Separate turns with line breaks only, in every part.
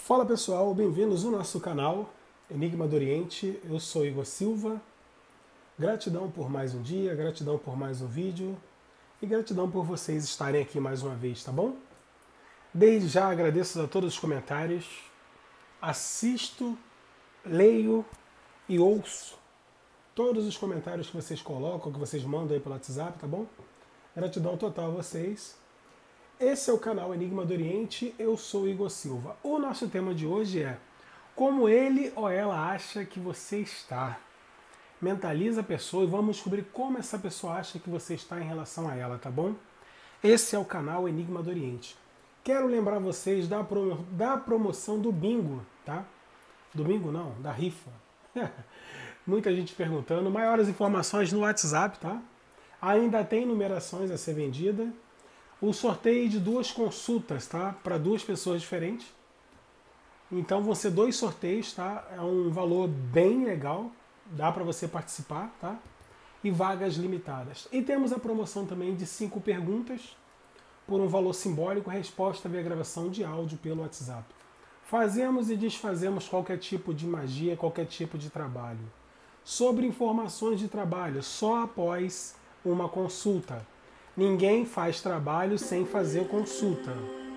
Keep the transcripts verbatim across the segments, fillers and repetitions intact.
Fala pessoal, bem-vindos ao nosso canal Enigma do Oriente. Eu sou Igor Silva. Gratidão por mais um dia, gratidão por mais um vídeo e gratidão por vocês estarem aqui mais uma vez, tá bom? Desde já agradeço a todos os comentários. Assisto, leio e ouço todos os comentários que vocês colocam, que vocês mandam aí pelo WhatsApp, tá bom? Gratidão total a vocês. Esse é o canal Enigma do Oriente, eu sou Igor Silva. O nosso tema de hoje é como ele ou ela acha que você está. Mentaliza a pessoa e vamos descobrir como essa pessoa acha que você está em relação a ela, tá bom? Esse é o canal Enigma do Oriente. Quero lembrar vocês da, promo da promoção do bingo, tá? Do bingo não, da rifa. Muita gente perguntando. Maiores informações no WhatsApp, tá? Ainda tem numerações a ser vendida. O sorteio de duas consultas, tá? Para duas pessoas diferentes. Então vão ser dois sorteios, tá? É um valor bem legal, dá para você participar, tá? E vagas limitadas. E temos a promoção também de cinco perguntas por um valor simbólico, resposta via gravação de áudio pelo WhatsApp. Fazemos e desfazemos qualquer tipo de magia, qualquer tipo de trabalho. Sobre informações de trabalho, só após uma consulta. Ninguém faz trabalho sem fazer consulta.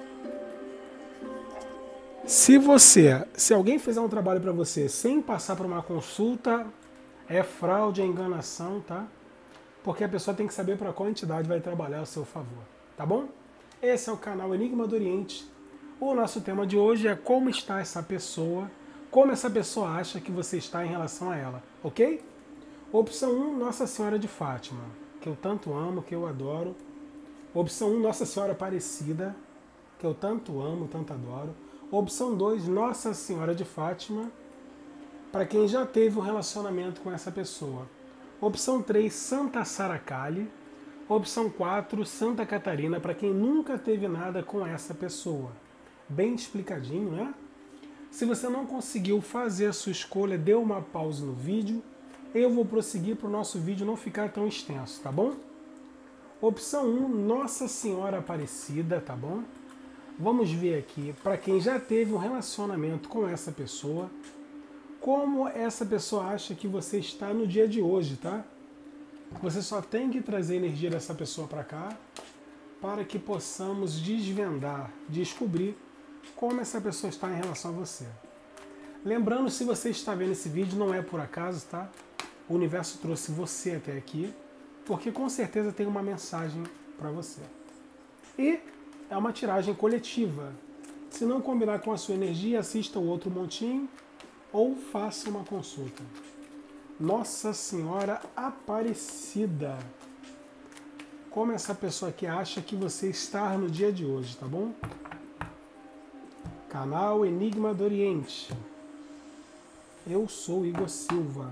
Se você, se alguém fizer um trabalho para você sem passar por uma consulta, é fraude, é enganação, tá? Porque a pessoa tem que saber para qual entidade vai trabalhar a seu favor, tá bom? Esse é o canal Enigma do Oriente. O nosso tema de hoje é como está essa pessoa, como essa pessoa acha que você está em relação a ela, ok? Opção um, Nossa Senhora de Fátima, que eu tanto amo, que eu adoro. Opção um, Nossa Senhora Aparecida, que eu tanto amo, tanto adoro. Opção dois, Nossa Senhora de Fátima, para quem já teve um relacionamento com essa pessoa. Opção três, Santa Saracali. Opção quatro, Santa Catarina, para quem nunca teve nada com essa pessoa. Bem explicadinho, né? Se você não conseguiu fazer a sua escolha, dê uma pausa no vídeo. Eu vou prosseguir para o nosso vídeo não ficar tão extenso, tá bom? Opção um, Nossa Senhora Aparecida, tá bom? Vamos ver aqui, para quem já teve um relacionamento com essa pessoa, como essa pessoa acha que você está no dia de hoje, tá? Você só tem que trazer a energia dessa pessoa para cá, para que possamos desvendar, descobrir como essa pessoa está em relação a você. Lembrando, se você está vendo esse vídeo, não é por acaso, tá? O universo trouxe você até aqui, porque com certeza tem uma mensagem para você. E é uma tiragem coletiva. Se não combinar com a sua energia, assista o outro montinho ou faça uma consulta. Nossa Senhora Aparecida. Como essa pessoa aqui acha que você está no dia de hoje, tá bom? Canal Enigma do Oriente. Eu sou Igor Silva.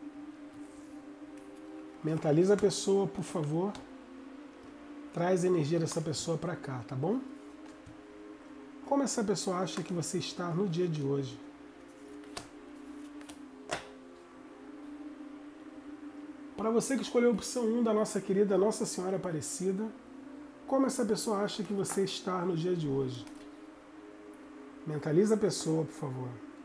Mentaliza a pessoa, por favor. Traz a energia dessa pessoa para cá, tá bom? Como essa pessoa acha que você está no dia de hoje? Para você que escolheu a opção um da nossa querida Nossa Senhora Aparecida, como essa pessoa acha que você está no dia de hoje? Mentaliza a pessoa, por favor.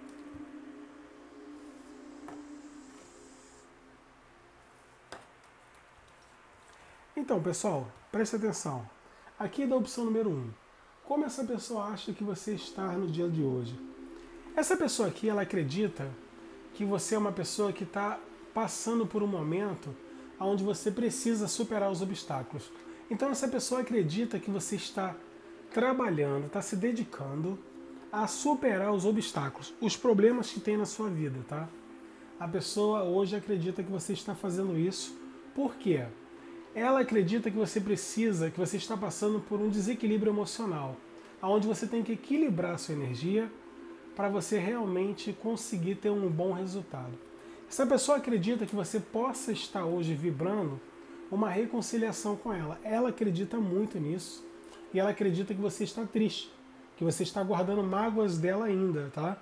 Então, pessoal, preste atenção. Aqui da opção número um. Como essa pessoa acha que você está no dia de hoje? Essa pessoa aqui, ela acredita que você é uma pessoa que está passando por um momento onde você precisa superar os obstáculos. Então, essa pessoa acredita que você está trabalhando, está se dedicando a superar os obstáculos, os problemas que tem na sua vida, tá? A pessoa hoje acredita que você está fazendo isso. Por quê? Ela acredita que você precisa, que você está passando por um desequilíbrio emocional, onde você tem que equilibrar a sua energia para você realmente conseguir ter um bom resultado. Essa pessoa acredita que você possa estar hoje vibrando uma reconciliação com ela. Ela acredita muito nisso e ela acredita que você está triste, que você está guardando mágoas dela ainda, tá?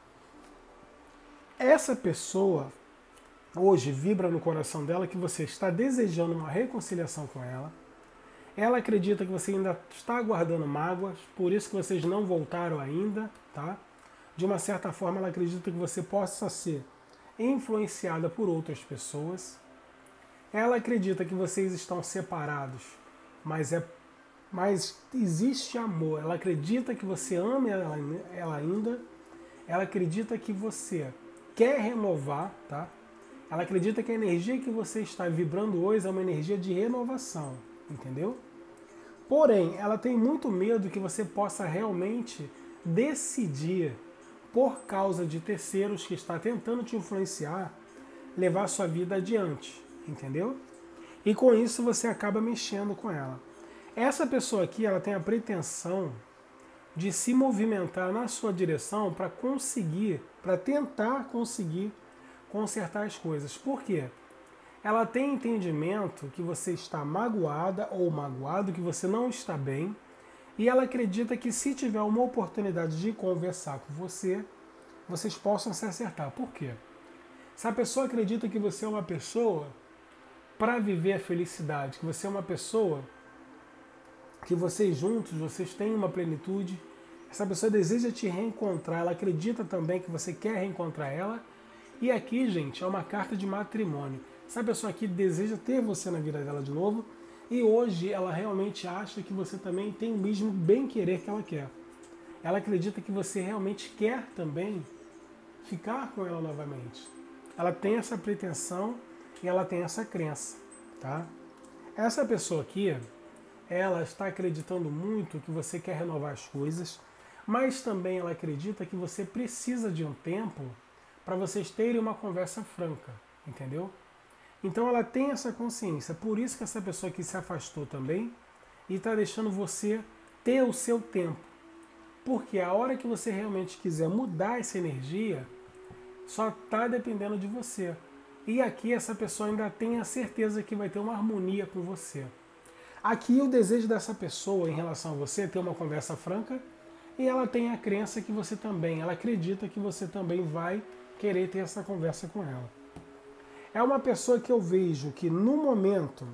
Essa pessoa hoje vibra no coração dela que você está desejando uma reconciliação com ela. Ela acredita que você ainda está guardando mágoas, por isso que vocês não voltaram ainda, tá? De uma certa forma, ela acredita que você possa ser influenciada por outras pessoas. Ela acredita que vocês estão separados, mas, é, mas existe amor. Ela acredita que você ama ela, ela ainda. Ela acredita que você quer renovar, tá? Ela acredita que a energia que você está vibrando hoje é uma energia de renovação, entendeu? Porém, ela tem muito medo que você possa realmente decidir, por causa de terceiros que está tentando te influenciar, levar sua vida adiante, entendeu? E com isso você acaba mexendo com ela. Essa pessoa aqui, ela tem a pretensão de se movimentar na sua direção para conseguir, para tentar conseguir consertar as coisas. Por quê? Ela tem entendimento que você está magoada ou magoado, que você não está bem, e ela acredita que se tiver uma oportunidade de conversar com você, vocês possam se acertar. Por quê? Se a pessoa acredita que você é uma pessoa para viver a felicidade, que você é uma pessoa que vocês juntos, vocês têm uma plenitude, essa pessoa deseja te reencontrar, ela acredita também que você quer reencontrar ela, e aqui, gente, é uma carta de matrimônio. Essa pessoa aqui deseja ter você na vida dela de novo, e hoje ela realmente acha que você também tem o mesmo bem-querer que ela quer. Ela acredita que você realmente quer também ficar com ela novamente. Ela tem essa pretensão e ela tem essa crença, tá? Essa pessoa aqui, ela está acreditando muito que você quer renovar as coisas, mas também ela acredita que você precisa de um tempo para vocês terem uma conversa franca, entendeu? Então ela tem essa consciência, por isso que essa pessoa aqui se afastou também e está deixando você ter o seu tempo. Porque a hora que você realmente quiser mudar essa energia, só está dependendo de você. E aqui essa pessoa ainda tem a certeza que vai ter uma harmonia com você. Aqui o desejo dessa pessoa em relação a você é ter uma conversa franca, e ela tem a crença que você também, ela acredita que você também vai querer ter essa conversa com ela. É uma pessoa que eu vejo que no momento,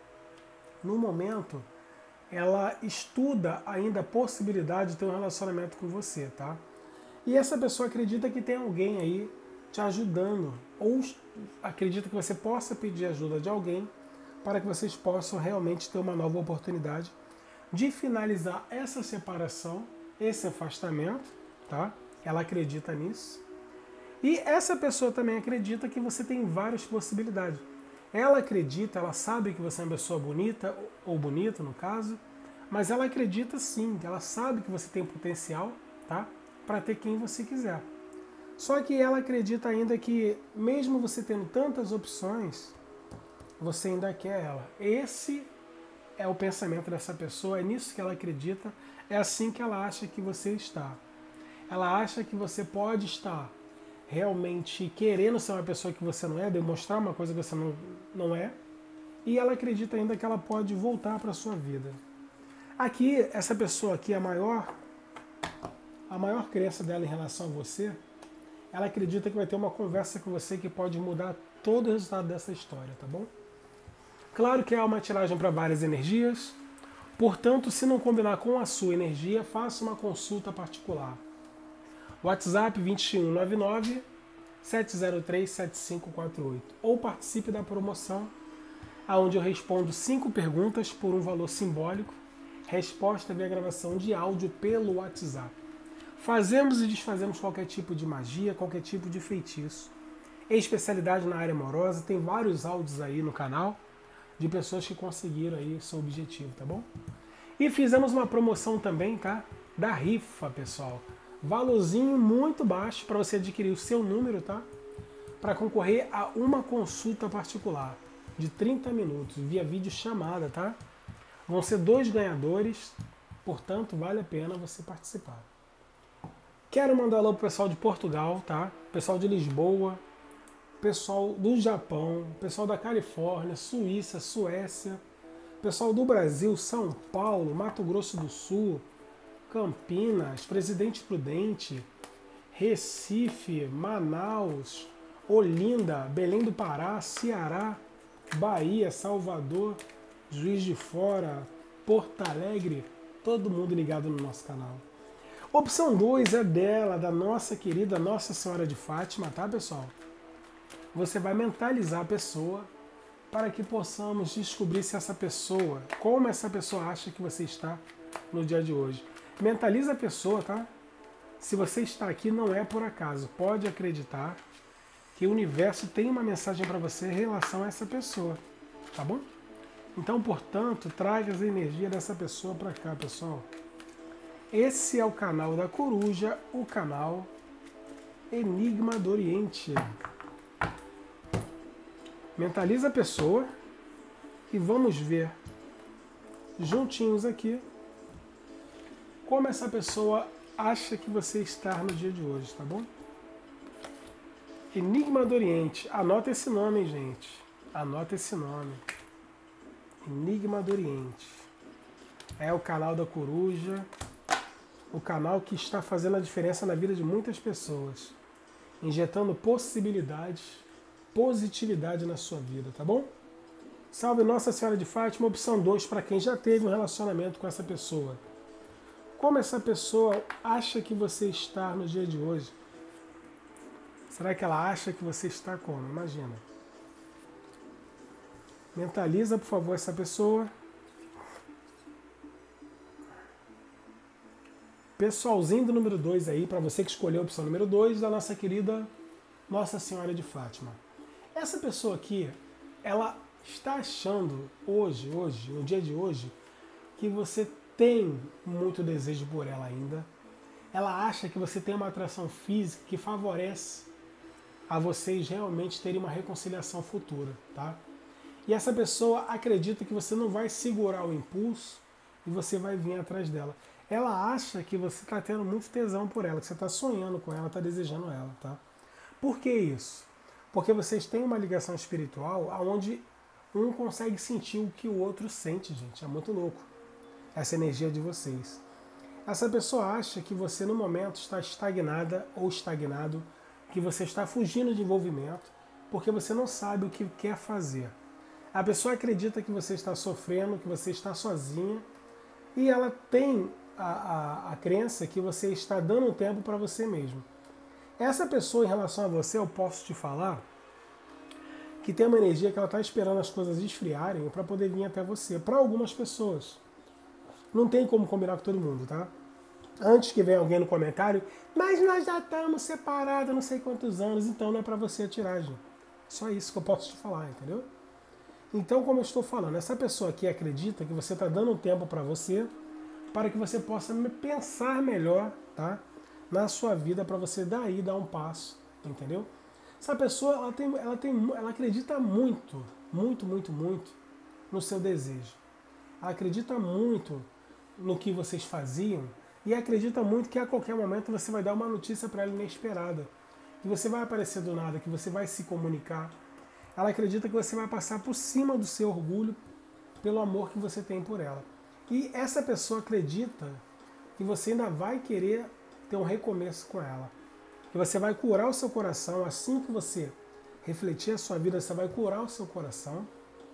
no momento, ela estuda ainda a possibilidade de ter um relacionamento com você, tá? E essa pessoa acredita que tem alguém aí te ajudando, ou acredita que você possa pedir ajuda de alguém para que vocês possam realmente ter uma nova oportunidade de finalizar essa separação, esse afastamento, tá? Ela acredita nisso. E essa pessoa também acredita que você tem várias possibilidades. Ela acredita, ela sabe que você é uma pessoa bonita, ou bonito no caso, mas ela acredita sim, ela sabe que você tem potencial, tá? Para ter quem você quiser. Só que ela acredita ainda que, mesmo você tendo tantas opções, você ainda quer ela. Esse é o pensamento dessa pessoa, é nisso que ela acredita, é assim que ela acha que você está. Ela acha que você pode estar realmente querendo ser uma pessoa que você não é, demonstrar uma coisa que você não, não é, e ela acredita ainda que ela pode voltar para a sua vida. Aqui, essa pessoa aqui, a maior, a maior crença dela em relação a você, ela acredita que vai ter uma conversa com você que pode mudar todo o resultado dessa história, tá bom? Claro que é uma tiragem para várias energias, portanto, se não combinar com a sua energia, faça uma consulta particular. WhatsApp vinte e um nove nove, sete zero três, sete cinco quatro oito. Ou participe da promoção, onde eu respondo cinco perguntas por um valor simbólico. Resposta via gravação de áudio pelo WhatsApp. Fazemos e desfazemos qualquer tipo de magia, qualquer tipo de feitiço. Especialidade na área amorosa, tem vários áudios aí no canal de pessoas que conseguiram aí seu objetivo, tá bom? E fizemos uma promoção também, tá? Da rifa, pessoal. Valorzinho muito baixo para você adquirir o seu número, tá? Para concorrer a uma consulta particular de trinta minutos, via vídeo chamada, tá? Vão ser dois ganhadores, portanto, vale a pena você participar. Quero mandar alô pro pessoal de Portugal, tá? Pessoal de Lisboa, pessoal do Japão, pessoal da Califórnia, Suíça, Suécia, pessoal do Brasil, São Paulo, Mato Grosso do Sul, Campinas, Presidente Prudente, Recife, Manaus, Olinda, Belém do Pará, Ceará, Bahia, Salvador, Juiz de Fora, Porto Alegre, todo mundo ligado no nosso canal. Opção dois é dela, da nossa querida Nossa Senhora de Fátima, tá, pessoal? Você vai mentalizar a pessoa para que possamos descobrir se essa pessoa, como essa pessoa acha que você está no dia de hoje. Mentaliza a pessoa, tá? Se você está aqui, não é por acaso. Pode acreditar que o universo tem uma mensagem para você em relação a essa pessoa, tá bom? Então, portanto, traga as energias dessa pessoa para cá, pessoal. Esse é o canal da Coruja, o canal Enigma do Oriente. Mentaliza a pessoa e vamos ver juntinhos aqui como essa pessoa acha que você está no dia de hoje, tá bom? Enigma do Oriente. Anota esse nome, hein, gente. Anota esse nome. Enigma do Oriente. É o canal da Coruja. O canal que está fazendo a diferença na vida de muitas pessoas. Injetando possibilidades, positividade na sua vida, tá bom? Salve Nossa Senhora de Fátima, opção dois para quem já teve um relacionamento com essa pessoa. Como essa pessoa acha que você está no dia de hoje? Será que ela acha que você está como? Imagina. Mentaliza, por favor, essa pessoa. Pessoalzinho do número dois aí, para você que escolheu a opção número dois, da nossa querida Nossa Senhora de Fátima. Essa pessoa aqui, ela está achando hoje, hoje, no dia de hoje, que você tem muito desejo por ela ainda. Ela acha que você tem uma atração física que favorece a vocês realmente terem uma reconciliação futura, tá? E essa pessoa acredita que você não vai segurar o impulso e você vai vir atrás dela. Ela acha que você está tendo muito tesão por ela, que você está sonhando com ela, está desejando ela, tá? Por que isso? Porque vocês têm uma ligação espiritual onde um consegue sentir o que o outro sente, gente. É muito louco essa energia de vocês. Essa pessoa acha que você no momento está estagnada ou estagnado, que você está fugindo de envolvimento, porque você não sabe o que quer fazer. A pessoa acredita que você está sofrendo, que você está sozinha, e ela tem a, a, a crença que você está dando um tempo para você mesmo. Essa pessoa, em relação a você, eu posso te falar que tem uma energia que ela está esperando as coisas esfriarem para poder vir até você. Para algumas pessoas. Não tem como combinar com todo mundo, tá? Antes que venha alguém no comentário, mas nós já estamos separados há não sei quantos anos, então não é para você a tiragem. Só isso que eu posso te falar, entendeu? Então, como eu estou falando, essa pessoa aqui acredita que você está dando um tempo para você, para que você possa pensar melhor, tá? Na sua vida, para você daí dar um passo, entendeu? Essa pessoa, ela, tem, ela, tem, ela acredita muito, muito, muito, muito no seu desejo. Ela acredita muito no que vocês faziam e acredita muito que a qualquer momento você vai dar uma notícia para ela inesperada, que você vai aparecer do nada, que você vai se comunicar. Ela acredita que você vai passar por cima do seu orgulho pelo amor que você tem por ela. E essa pessoa acredita que você ainda vai querer ter um recomeço com ela. Que você vai curar o seu coração assim que você refletir a sua vida, você vai curar o seu coração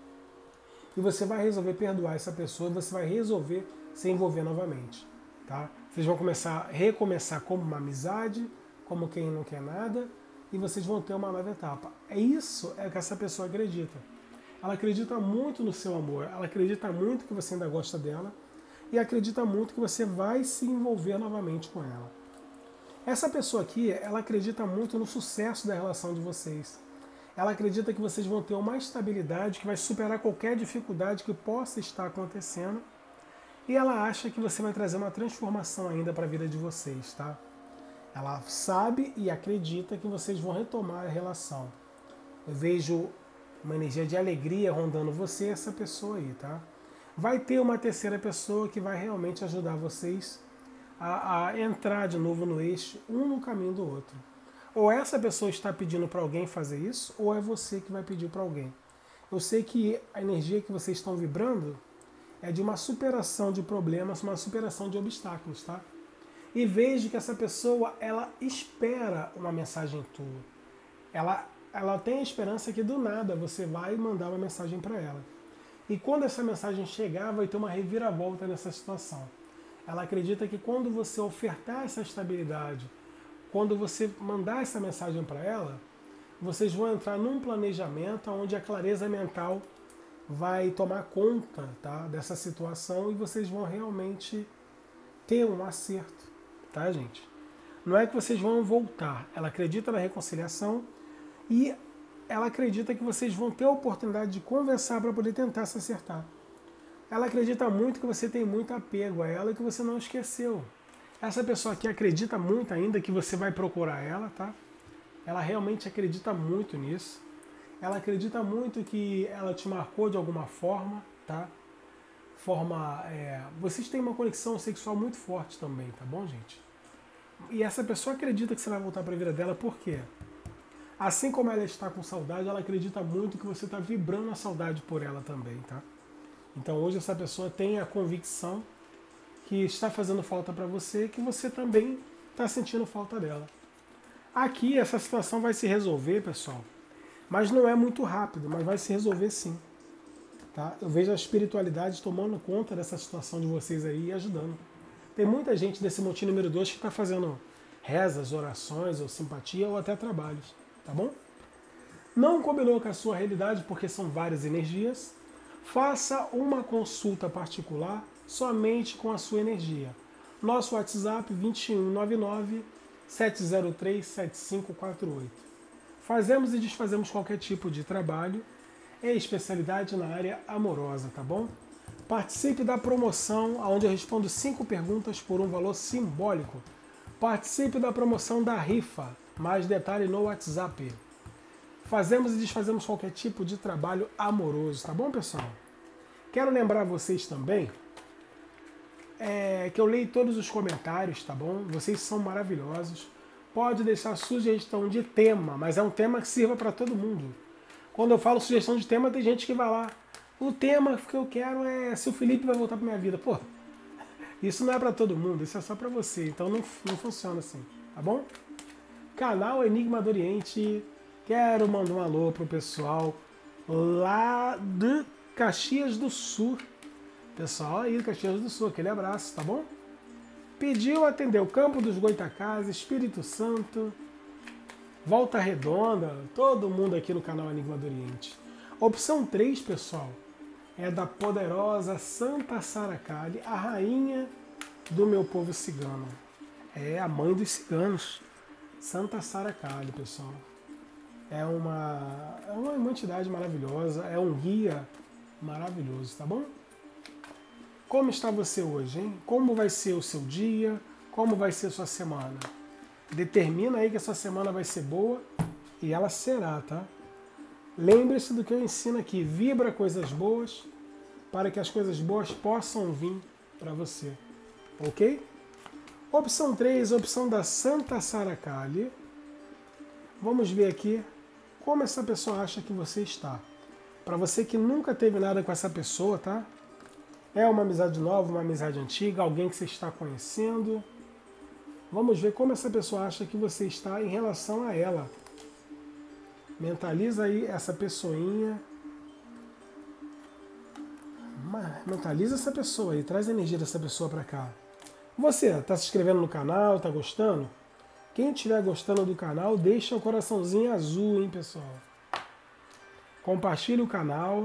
e você vai resolver perdoar essa pessoa e você vai resolver se envolver novamente, tá? Vocês vão começar a recomeçar como uma amizade, como quem não quer nada, e vocês vão ter uma nova etapa. É isso é que essa pessoa acredita. Ela acredita muito no seu amor, ela acredita muito que você ainda gosta dela e acredita muito que você vai se envolver novamente com ela. Essa pessoa aqui, ela acredita muito no sucesso da relação de vocês. Ela acredita que vocês vão ter uma estabilidade que vai superar qualquer dificuldade que possa estar acontecendo. E ela acha que você vai trazer uma transformação ainda para a vida de vocês, tá? Ela sabe e acredita que vocês vão retomar a relação. Eu vejo uma energia de alegria rondando você e essa pessoa aí, tá? Vai ter uma terceira pessoa que vai realmente ajudar vocês a, a entrar de novo no eixo, um no caminho do outro. Ou essa pessoa está pedindo para alguém fazer isso, ou é você que vai pedir para alguém. Eu sei que a energia que vocês estão vibrando é de uma superação de problemas, uma superação de obstáculos, tá? E vejo que essa pessoa, ela espera uma mensagem tua. Ela, ela tem a esperança que do nada você vai mandar uma mensagem para ela. E quando essa mensagem chegar, vai ter uma reviravolta nessa situação. Ela acredita que quando você ofertar essa estabilidade, quando você mandar essa mensagem para ela, vocês vão entrar num planejamento onde a clareza mental vai tomar conta, tá, dessa situação e vocês vão realmente ter um acerto, tá, gente? Não é que vocês vão voltar. Ela acredita na reconciliação e ela acredita que vocês vão ter a oportunidade de conversar para poder tentar se acertar. Ela acredita muito que você tem muito apego a ela e que você não esqueceu. Essa pessoa aqui acredita muito ainda que você vai procurar ela, tá? Ela realmente acredita muito nisso. Ela acredita muito que ela te marcou de alguma forma, tá? Forma, é... vocês têm uma conexão sexual muito forte também, tá bom, gente? E essa pessoa acredita que você vai voltar para a vida dela, por quê? Assim como ela está com saudade, ela acredita muito que você está vibrando a saudade por ela também, tá? Então hoje essa pessoa tem a convicção que está fazendo falta para você, que você também está sentindo falta dela. Aqui essa situação vai se resolver, pessoal, mas não é muito rápido, mas vai se resolver sim. Tá? Eu vejo a espiritualidade tomando conta dessa situação de vocês aí e ajudando. Tem muita gente desse motim número dois que está fazendo rezas, orações, ou simpatia, ou até trabalhos, tá bom? Não combinou com a sua realidade, porque são várias energias, faça uma consulta particular somente com a sua energia. Nosso WhatsApp vinte e um nove nove, sete zero três, sete cinco quatro oito. Fazemos e desfazemos qualquer tipo de trabalho, é especialidade na área amorosa, tá bom? Participe da promoção, onde eu respondo cinco perguntas por um valor simbólico. Participe da promoção da rifa, mais detalhe no WhatsApp. Fazemos e desfazemos qualquer tipo de trabalho amoroso, tá bom, pessoal? Quero lembrar vocês também é, que eu leio todos os comentários, tá bom? Vocês são maravilhosos. Pode deixar sugestão de tema, mas é um tema que sirva para todo mundo. Quando eu falo sugestão de tema, tem gente que vai lá. O tema que eu quero é se o Felipe vai voltar para minha vida. Pô, isso não é para todo mundo, isso é só para você. Então não, não funciona assim, tá bom? Canal Enigma do Oriente. Quero mandar um alô pro pessoal lá de Caxias do Sul. Pessoal aí de Caxias do Sul, aquele abraço, tá bom? Pediu, atendeu Campo dos Goitacazes, Espírito Santo, Volta Redonda, todo mundo aqui no canal Enigma do Oriente. Opção três, pessoal, é da poderosa Santa Sara Kali, a rainha do meu povo cigano. É a mãe dos ciganos. Santa Sara Kali, pessoal. É uma, é uma entidade maravilhosa, é um guia maravilhoso, tá bom? Como está você hoje, hein? Como vai ser o seu dia? Como vai ser a sua semana? Determina aí que essa semana vai ser boa e ela será, tá? Lembre-se do que eu ensino aqui. Vibra coisas boas para que as coisas boas possam vir para você. Ok? Opção três, opção da Santa Sara Kali. Vamos ver aqui como essa pessoa acha que você está. Para você que nunca teve nada com essa pessoa, tá? É uma amizade nova, uma amizade antiga, alguém que você está conhecendo. Vamos ver como essa pessoa acha que você está em relação a ela. Mentaliza aí essa pessoinha. Mentaliza essa pessoa aí, traz a energia dessa pessoa para cá. Você está se inscrevendo no canal, está gostando? Quem estiver gostando do canal, deixa o coraçãozinho azul, hein, pessoal? Compartilhe o canal.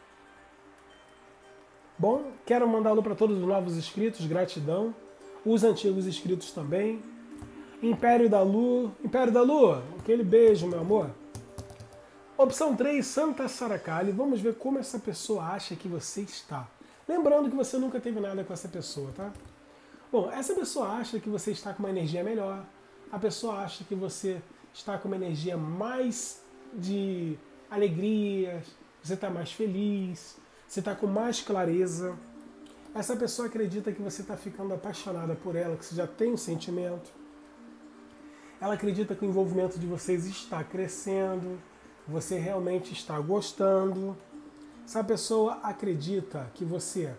Bom, quero mandar alô para todos os novos inscritos, gratidão. Os antigos inscritos também. Império da Lu. Império da Lu, aquele beijo, meu amor. Opção três, Santa Sara Kali. Vamos ver como essa pessoa acha que você está. Lembrando que você nunca teve nada com essa pessoa, tá? Bom, essa pessoa acha que você está com uma energia melhor. A pessoa acha que você está com uma energia mais de alegria, você está mais feliz, você está com mais clareza. Essa pessoa acredita que você está ficando apaixonada por ela, que você já tem um sentimento. Ela acredita que o envolvimento de vocês está crescendo, você realmente está gostando. Essa pessoa acredita que você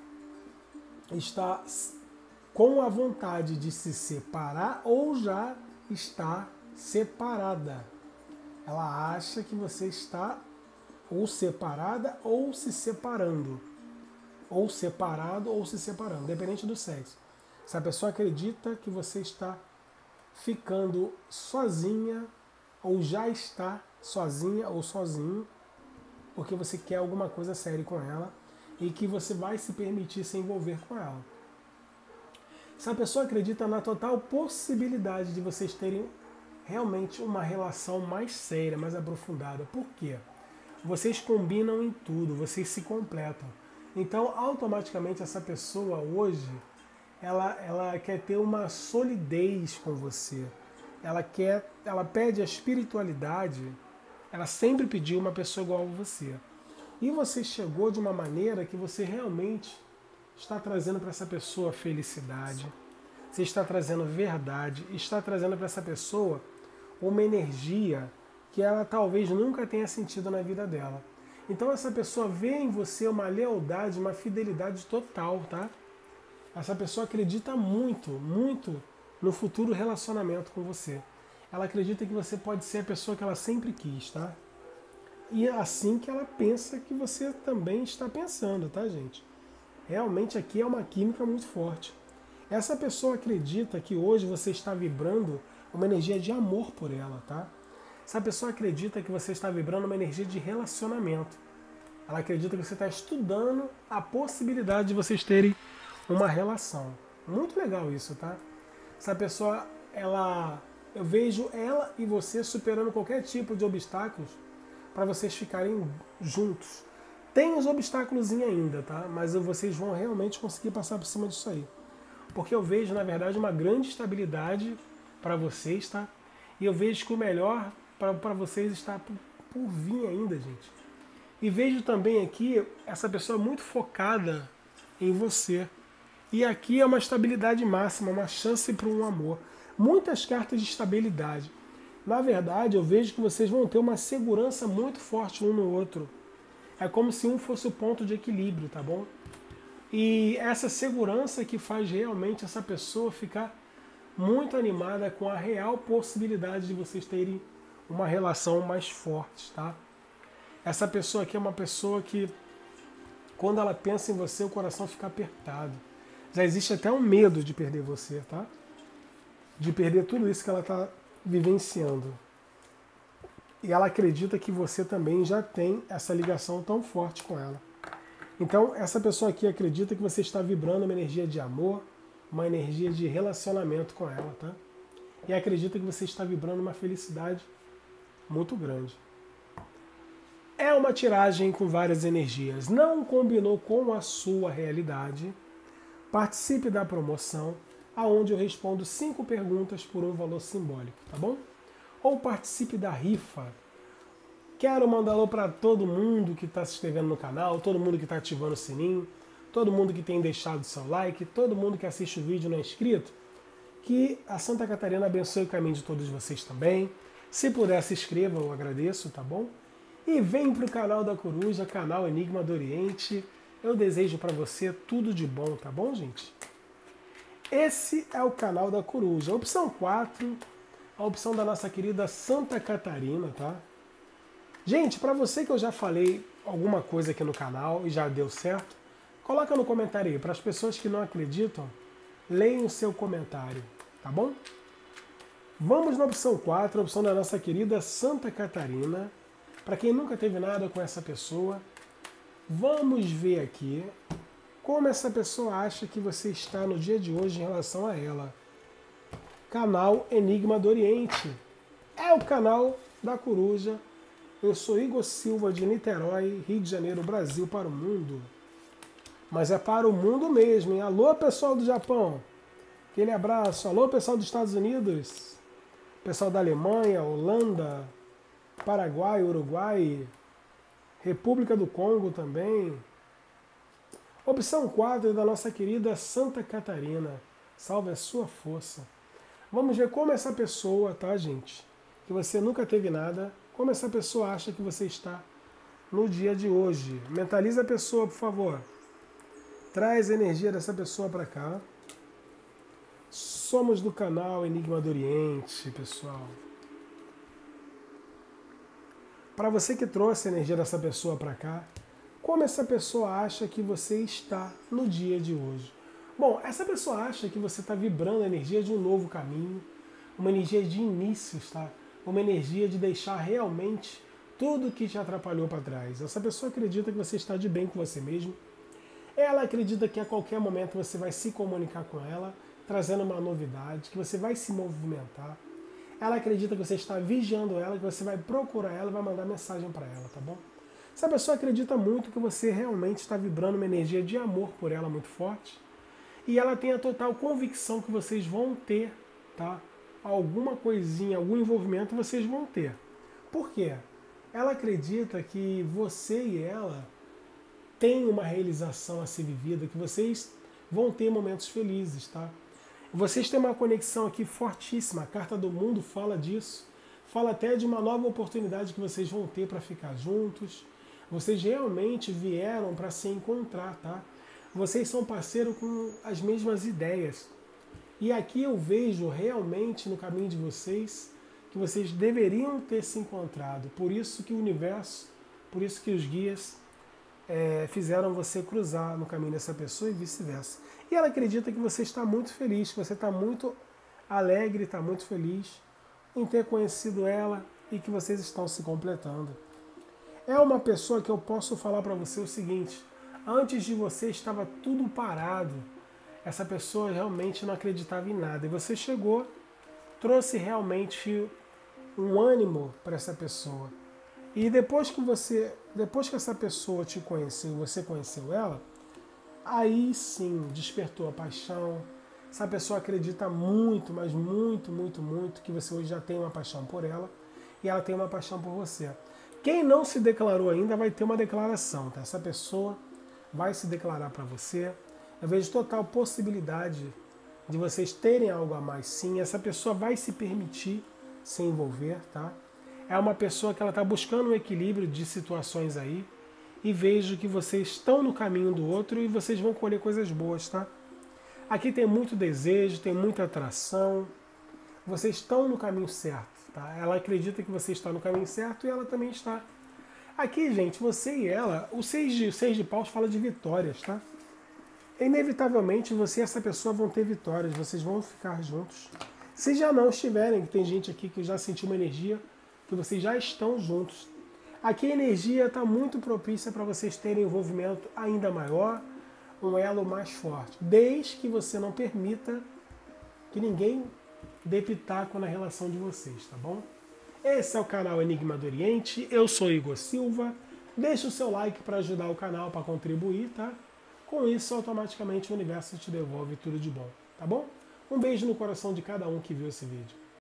está com a vontade de se separar ou já está separada. Ela acha que você está ou separada ou se separando. ou separado ou se separando, independente do sexo. Se a pessoa acredita que você está ficando sozinha ou já está sozinha ou sozinho, porque você quer alguma coisa séria com ela e que você vai se permitir se envolver com ela. Se a pessoa acredita na total possibilidade de vocês terem realmente uma relação mais séria, mais aprofundada. Por quê? Vocês combinam em tudo, vocês se completam. Então, automaticamente, essa pessoa hoje, ela, ela quer ter uma solidez com você. Ela quer, ela pede a espiritualidade, ela sempre pediu uma pessoa igual a você. E você chegou de uma maneira que você realmente está trazendo para essa pessoa felicidade, você está trazendo verdade, está trazendo para essa pessoa uma energia que ela talvez nunca tenha sentido na vida dela. Então essa pessoa vê em você uma lealdade, uma fidelidade total, tá? Essa pessoa acredita muito, muito no futuro relacionamento com você. Ela acredita que você pode ser a pessoa que ela sempre quis, tá? E é assim que ela pensa que você também está pensando, tá, gente? Realmente aqui é uma química muito forte. Essa pessoa acredita que hoje você está vibrando uma energia de amor por ela, tá? Essa pessoa acredita que você está vibrando uma energia de relacionamento. Ela acredita que você está estudando a possibilidade de vocês terem uma relação. Muito legal isso, tá? Essa pessoa, ela, eu vejo ela e você superando qualquer tipo de obstáculos para vocês ficarem juntos. Tem os obstáculos ainda, tá? Mas vocês vão realmente conseguir passar por cima disso aí. Porque eu vejo, na verdade, uma grande estabilidade para vocês, tá? E eu vejo que o melhor para vocês está por, por vir ainda, gente. E vejo também aqui essa pessoa muito focada em você. E aqui é uma estabilidade máxima, uma chance para um amor. Muitas cartas de estabilidade. Na verdade, eu vejo que vocês vão ter uma segurança muito forte um no outro. É como se um fosse o ponto de equilíbrio, tá bom? E essa segurança que faz realmente essa pessoa ficar muito animada com a real possibilidade de vocês terem uma relação mais forte, tá? Essa pessoa aqui é uma pessoa que, quando ela pensa em você, o coração fica apertado. Já existe até um medo de perder você, tá? De perder tudo isso que ela está vivenciando. E ela acredita que você também já tem essa ligação tão forte com ela. Então, essa pessoa aqui acredita que você está vibrando uma energia de amor, uma energia de relacionamento com ela, tá? E acredita que você está vibrando uma felicidade muito grande. É uma tiragem com várias energias. Não combinou com a sua realidade? Participe da promoção, aonde eu respondo cinco perguntas por um valor simbólico, tá bom? Ou participe da rifa. Quero mandar alô para todo mundo que está se inscrevendo no canal, todo mundo que está ativando o sininho, todo mundo que tem deixado seu like, todo mundo que assiste o vídeo e não é inscrito. Que a Santa Catarina abençoe o caminho de todos vocês também. Se puder, se inscreva, eu agradeço, tá bom? E vem para o canal da Coruja, canal Enigma do Oriente. Eu desejo para você tudo de bom, tá bom, gente? Esse é o canal da Coruja. Opção quatro, a opção da nossa querida Santa Catarina, tá? Gente, para você que eu já falei alguma coisa aqui no canal e já deu certo, coloca no comentário aí. Para as pessoas que não acreditam, leiam o seu comentário, tá bom? Vamos na opção quatro, a opção da nossa querida Santa Catarina. Para quem nunca teve nada com essa pessoa, vamos ver aqui como essa pessoa acha que você está no dia de hoje em relação a ela. Canal Enigma do Oriente. É o canal da Coruja. Eu sou Igor Silva de Niterói, Rio de Janeiro, Brasil, para o mundo. Mas é para o mundo mesmo, hein? Alô, pessoal do Japão. Aquele abraço. Alô, pessoal dos Estados Unidos. Pessoal da Alemanha, Holanda, Paraguai, Uruguai, República do Congo também. Opção quatro da nossa querida Santa Catarina. Salve a sua força. Vamos ver como essa pessoa, tá, gente? Que você nunca teve nada. Como essa pessoa acha que você está no dia de hoje. Mentaliza a pessoa, por favor. Traz a energia dessa pessoa para cá. Somos do canal Enigma do Oriente, pessoal. Para você que trouxe a energia dessa pessoa para cá, como essa pessoa acha que você está no dia de hoje? Bom, essa pessoa acha que você está vibrando a energia de um novo caminho, uma energia de inícios, tá? Uma energia de deixar realmente tudo que te atrapalhou para trás. Essa pessoa acredita que você está de bem com você mesmo. Ela acredita que a qualquer momento você vai se comunicar com ela, trazendo uma novidade, que você vai se movimentar. Ela acredita que você está vigiando ela, que você vai procurar ela e vai mandar mensagem para ela, tá bom? Essa pessoa acredita muito que você realmente está vibrando uma energia de amor por ela muito forte. E ela tem a total convicção que vocês vão ter, tá? Alguma coisinha, algum envolvimento vocês vão ter. Por quê? Ela acredita que você e ela têm uma realização a ser vivida, que vocês vão ter momentos felizes, tá? Vocês têm uma conexão aqui fortíssima, a Carta do Mundo fala disso, fala até de uma nova oportunidade que vocês vão ter para ficar juntos. Vocês realmente vieram para se encontrar, tá? Vocês são parceiros com as mesmas ideias. E aqui eu vejo realmente no caminho de vocês que vocês deveriam ter se encontrado. Por isso que o universo, por isso que os guias é, fizeram você cruzar no caminho dessa pessoa e vice-versa. E ela acredita que você está muito feliz, que você está muito alegre, está muito feliz em ter conhecido ela e que vocês estão se completando. É uma pessoa que eu posso falar para você o seguinte: antes de você estava tudo parado. Essa pessoa realmente não acreditava em nada. E você chegou, trouxe realmente um ânimo para essa pessoa. E depois que você, depois que essa pessoa te conheceu, você conheceu ela, aí sim despertou a paixão. Essa pessoa acredita muito, mas muito, muito, muito que você hoje já tem uma paixão por ela e ela tem uma paixão por você. Quem não se declarou ainda vai ter uma declaração, tá? Essa pessoa vai se declarar para você. Eu vejo total possibilidade de vocês terem algo a mais, sim. Essa pessoa vai se permitir se envolver, tá? É uma pessoa que ela está buscando um equilíbrio de situações aí e vejo que vocês estão no caminho do outro e vocês vão colher coisas boas, tá? Aqui tem muito desejo, tem muita atração. Vocês estão no caminho certo, tá? Ela acredita que você está no caminho certo e ela também está. Aqui, gente, você e ela, o seis de, o seis de paus fala de vitórias, tá? Inevitavelmente você e essa pessoa vão ter vitórias, vocês vão ficar juntos. Se já não estiverem, tem gente aqui que já sentiu uma energia, que vocês já estão juntos. Aqui a energia está muito propícia para vocês terem envolvimento ainda maior, um elo mais forte, desde que você não permita que ninguém dê pitaco na relação de vocês, tá bom? Esse é o canal Enigma do Oriente, eu sou Igor Silva, deixa o seu like para ajudar o canal, para contribuir, tá? Com isso, automaticamente o universo te devolve tudo de bom, tá bom? Um beijo no coração de cada um que viu esse vídeo.